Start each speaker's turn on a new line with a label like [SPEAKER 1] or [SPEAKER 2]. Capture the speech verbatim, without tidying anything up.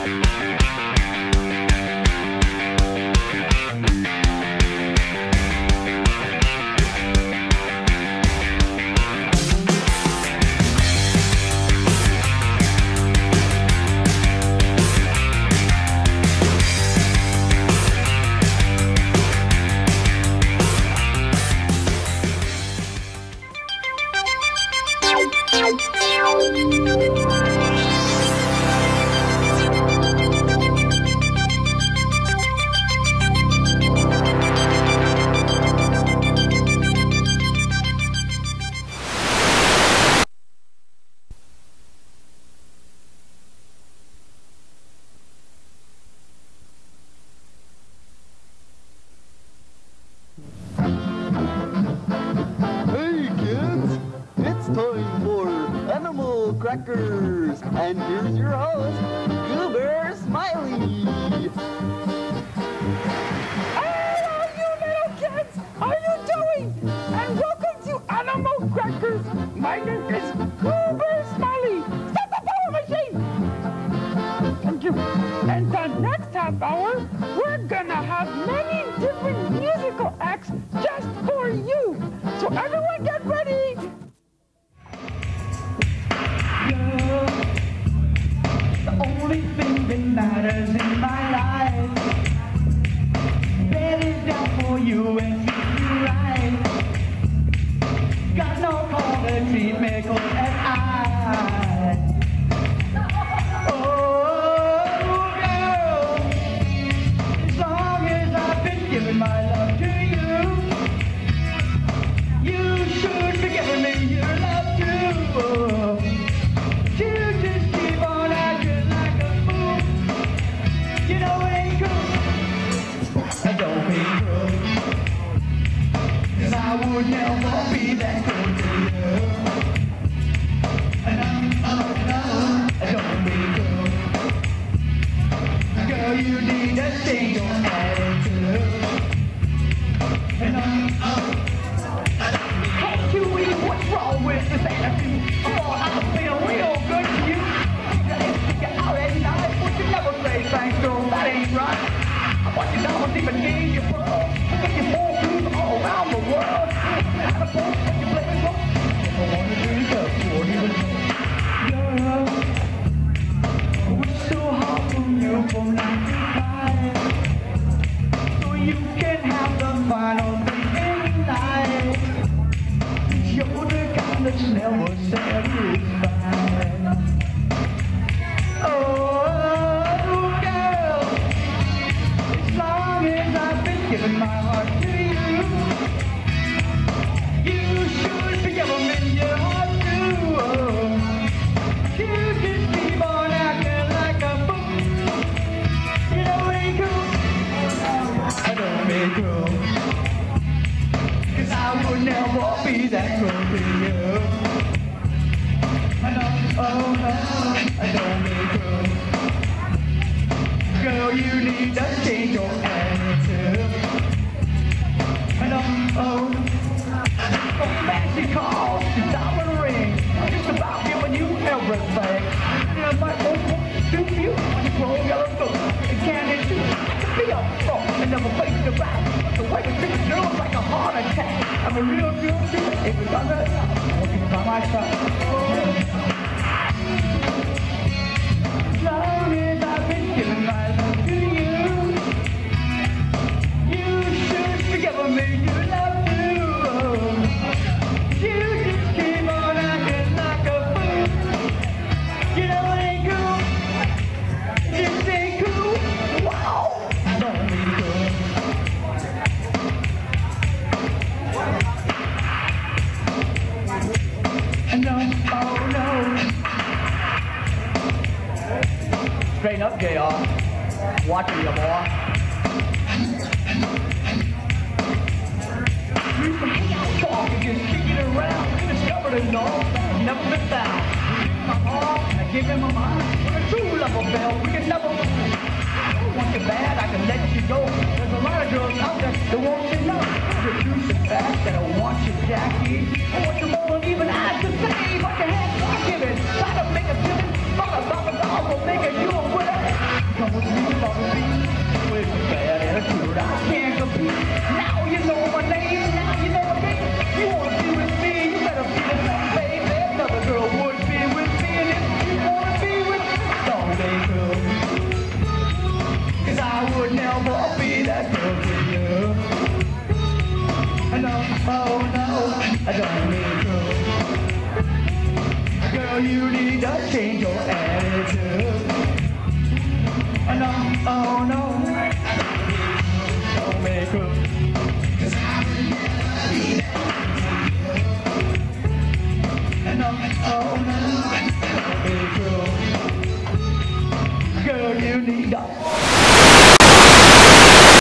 [SPEAKER 1] Crackers, and here's your host, Goober Smiley.
[SPEAKER 2] Hello, you little kids! How are you doing? And welcome to Animal Crackers. My name is Goober Smiley. Stop the power machine! Thank you. And the next half hour, we're gonna have many different musical acts just for you. So everyone get ready.
[SPEAKER 3] The only thing that matters in my life, bed is down for you and treat you right. Got no call to treat me cold as I. Oh girl, as long as I've been giving my love to you, you should be giving me your love too. Oh. You just keep on acting like a fool. You know it ain't cool. And don't be cruel. 'Cause I would never be that cool to you. And I'm, oh no, don't be cruel. Girl, you need to change your attitude. And I'm, oh, hey Huey, what's wrong with this attitude? Oh, I feel real good to you. You're out at night, but you never say thanks, girl. That ain't right. I want you don't even need your pearl. But you pull through all around the world. Out of both, but you play it wrong. I want to drink up, you won't even know. Girl, it's so hard from you from nine to five. So you can have the final thing in life. You're the kind that's never satisfied. Oh, girl, as long as I've been giving my heart to you, you should be giving me your heart too. Oh, you just keep on acting like a fool. You know it ain't cool. I don't be cool. 'Cause I would never be that cool to you. I know, oh no, I don't be cool. Girl, you need to change your attitude. I know, oh, oh, fancy calls, the diamond ring, I'm just about giving you everything. And I might want to do you on your cold yellow book. And candy too, I can be up front and never face the back. The way you treat a girl is like a heart attack. I'm a real girl too, if you got that, I want you to by my side. As long as I've been giving my love to you, you should be giving me your love too. You just keep on acting like a fool. You know it ain't cool. This ain't cool. Wow. Don't be cool. No, oh no. Straighten up, J R. Watching you, boy. You can hang out talking, just kicking it around. You discovered a dog, never been found. My heart, I give him my mind. With a true love affair, we can never. I want you bad, I can let you go. There's a lot of girls out there that want you to know. The truth is fact that I want you, Jackie. I want you more than even I can say. But your hands are giving, try to make a feeling. Thought about the dog will make it you a winner. Well, you need to change your attitude. Oh, no, oh, no.